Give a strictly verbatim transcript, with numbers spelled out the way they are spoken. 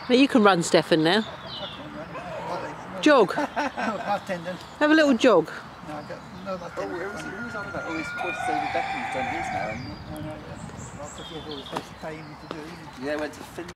Well, you can run, Stefan, now. Jog. Half tendon. Have a little jog. No, I got no that Oh, who was, who was on about? Oh, he's supposed to say that Beckham's done his now. I know, yeah. Well, because you've always paid me to do it. Yeah, I went to Finland.